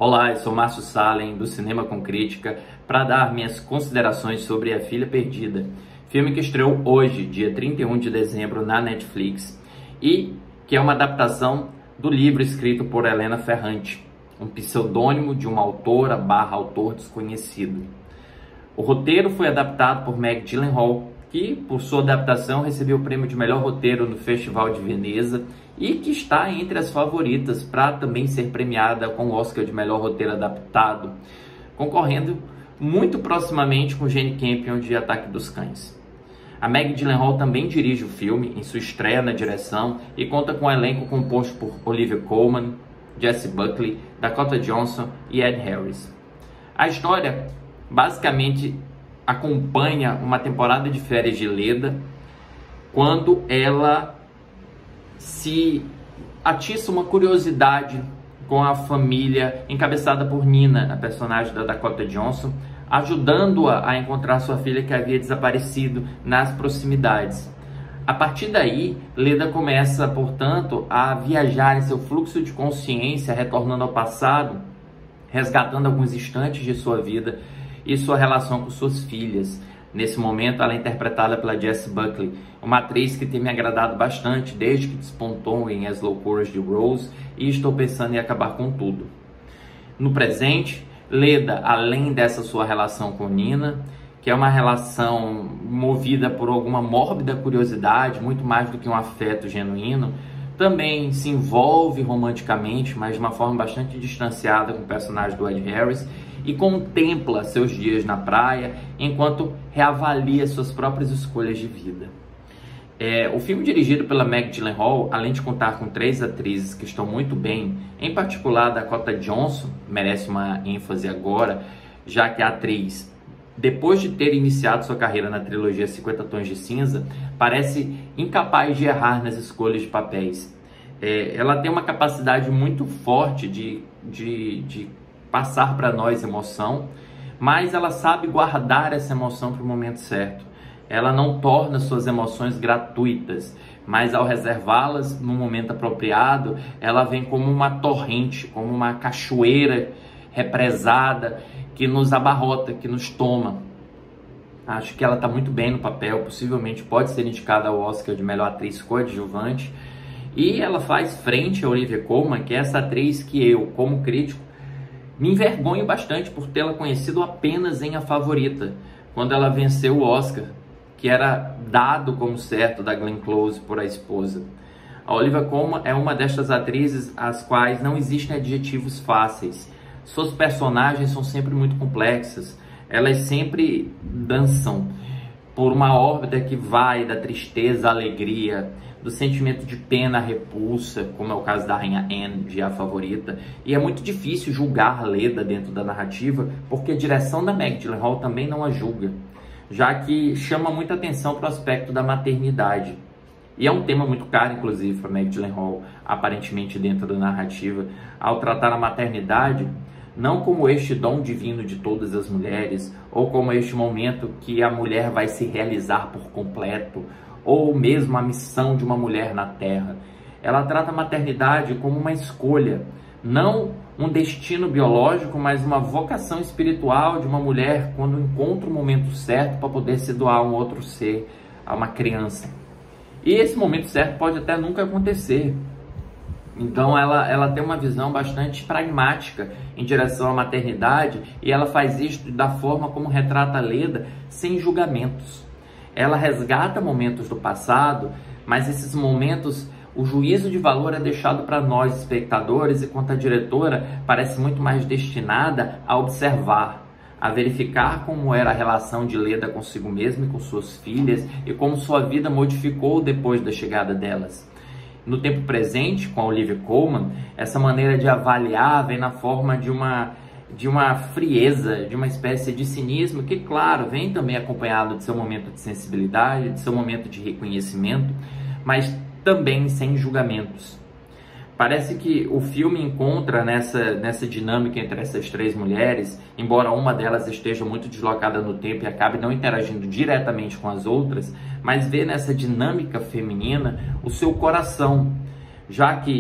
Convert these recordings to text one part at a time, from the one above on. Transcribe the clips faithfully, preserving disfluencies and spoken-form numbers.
Olá, eu sou Márcio Salem, do Cinema com Crítica, para dar minhas considerações sobre A Filha Perdida, filme que estreou hoje, dia trinta e um de dezembro, na Netflix, e que é uma adaptação do livro escrito por Helena Ferrante, um pseudônimo de uma autora barra autor desconhecido. O roteiro foi adaptado por Maggie Gyllenhaal, que, por sua adaptação, recebeu o prêmio de melhor roteiro no Festival de Veneza e que está entre as favoritas para também ser premiada com o Oscar de melhor roteiro adaptado, concorrendo muito proximamente com Jane Campion de Ataque dos Cães. A Maggie Gyllenhaal também dirige o filme em sua estreia na direção e conta com um elenco composto por Olivia Colman, Jessie Buckley, Dakota Johnson e Ed Harris. A história basicamente acompanha uma temporada de férias de Leda, quando ela se atiça uma curiosidade com a família encabeçada por Nina, a personagem da Dakota Johnson, ajudando-a a encontrar sua filha que havia desaparecido nas proximidades. A partir daí, Leda começa, portanto, a viajar em seu fluxo de consciência, retornando ao passado, resgatando alguns instantes de sua vida e sua relação com suas filhas. Nesse momento, ela é interpretada pela Jessie Buckley, uma atriz que tem me agradado bastante desde que despontou em As Loucuras de Rose, e estou pensando em acabar com tudo. No presente, Leda, além dessa sua relação com Nina, que é uma relação movida por alguma mórbida curiosidade, muito mais do que um afeto genuíno, também se envolve romanticamente, mas de uma forma bastante distanciada com o personagem do Ed Harris, e contempla seus dias na praia enquanto reavalia suas próprias escolhas de vida. É, o filme, dirigido pela Maggie Gyllenhaal, além de contar com três atrizes que estão muito bem, em particular Dakota Johnson, merece uma ênfase agora, já que a atriz, depois de ter iniciado sua carreira na trilogia cinquenta Tons de Cinza, parece incapaz de errar nas escolhas de papéis. É, ela tem uma capacidade muito forte de, de, de passar para nós emoção, mas ela sabe guardar essa emoção para o momento certo. Ela não torna suas emoções gratuitas, mas ao reservá-las no momento apropriado, ela vem como uma torrente, como uma cachoeira represada que nos abarrota, que nos toma. Acho que ela está muito bem no papel, possivelmente pode ser indicada ao Oscar de melhor atriz coadjuvante, e ela faz frente a Olivia Colman, que é essa atriz que eu, como crítico, me envergonho bastante por tê-la conhecido apenas em A Favorita, quando ela venceu o Oscar, que era dado como certo da Glenn Close por a esposa. A Olivia Colman é uma destas atrizes às quais não existem adjetivos fáceis. Suas personagens são sempre muito complexas. Elas sempre dançam por uma órbita que vai da tristeza à alegria, do sentimento de pena à repulsa, como é o caso da Rainha Anne de A Favorita. E é muito difícil julgar Leda dentro da narrativa, porque a direção da Maggie Gyllenhaal também não a julga, já que chama muita atenção para o aspecto da maternidade. E é um tema muito caro, inclusive, para Maggie Gyllenhaal, aparentemente dentro da narrativa, ao tratar a maternidade não como este dom divino de todas as mulheres, ou como este momento que a mulher vai se realizar por completo, ou mesmo a missão de uma mulher na Terra. Ela trata a maternidade como uma escolha, não um destino biológico, mas uma vocação espiritual de uma mulher quando encontra o momento certo para poder se doar a um outro ser, a uma criança. E esse momento certo pode até nunca acontecer. Então ela, ela tem uma visão bastante pragmática em direção à maternidade, e ela faz isso da forma como retrata a Leda, sem julgamentos. Ela resgata momentos do passado, mas esses momentos, o juízo de valor é deixado para nós, espectadores, enquanto a diretora parece muito mais destinada a observar, a verificar como era a relação de Leda consigo mesma e com suas filhas, e como sua vida modificou depois da chegada delas. No tempo presente, com a Olivia Colman, essa maneira de avaliar vem na forma de uma, de uma frieza, de uma espécie de cinismo, que, claro, vem também acompanhado de seu momento de sensibilidade, de seu momento de reconhecimento, mas também sem julgamentos. Parece que o filme encontra nessa, nessa dinâmica entre essas três mulheres, embora uma delas esteja muito deslocada no tempo e acabe não interagindo diretamente com as outras, mas vê nessa dinâmica feminina o seu coração, já que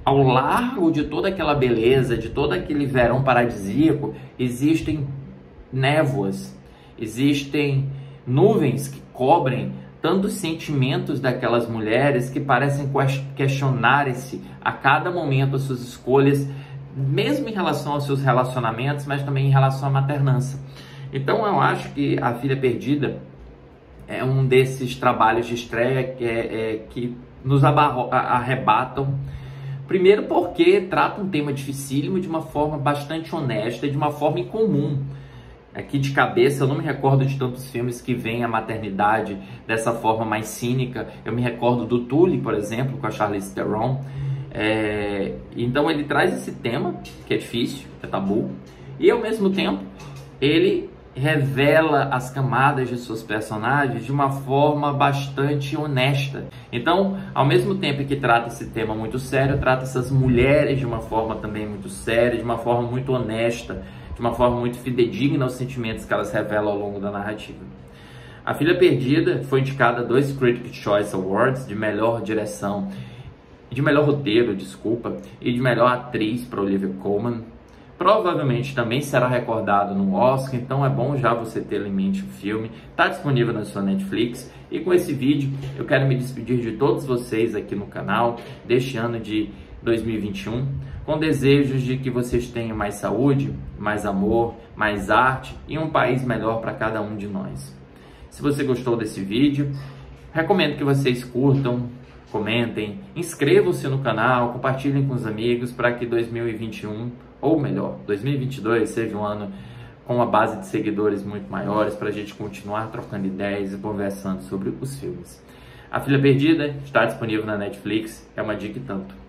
ao largo de toda aquela beleza, de todo aquele verão paradisíaco, existem névoas, existem nuvens que cobrem tantos sentimentos daquelas mulheres que parecem questionar-se a cada momento as suas escolhas, mesmo em relação aos seus relacionamentos, mas também em relação à maternança. Então eu acho que A Filha Perdida é um desses trabalhos de estreia que, é, é, que nos abarro, arrebatam. Primeiro porque trata um tema dificílimo de uma forma bastante honesta e de uma forma incomum. Aqui de cabeça eu não me recordo de tantos filmes que veem a maternidade dessa forma mais cínica. Eu me recordo do Tully, por exemplo, com a Charlize Theron. É, então ele traz esse tema, que é difícil, é tabu, e ao mesmo tempo ele revela as camadas de seus personagens de uma forma bastante honesta. Então, ao mesmo tempo que trata esse tema muito sério, trata essas mulheres de uma forma também muito séria, de uma forma muito honesta, de uma forma muito fidedigna aos sentimentos que elas revelam ao longo da narrativa. A Filha Perdida foi indicada a dois Critics' Choice Awards de melhor direção, de melhor roteiro, desculpa, e de melhor atriz para Olivia Colman. Provavelmente também será recordado no Oscar, então é bom já você ter em mente o filme. Está disponível na sua Netflix. E com esse vídeo eu quero me despedir de todos vocês aqui no canal deste ano de dois mil e vinte e um, com desejos de que vocês tenham mais saúde, mais amor, mais arte e um país melhor para cada um de nós. Se você gostou desse vídeo, recomendo que vocês curtam, comentem, inscrevam-se no canal, compartilhem com os amigos para que dois mil e vinte e um, ou melhor, dois mil e vinte e dois seja um ano com uma base de seguidores muito maiores para a gente continuar trocando ideias e conversando sobre os filmes. A Filha Perdida está disponível na Netflix, é uma dica e tanto.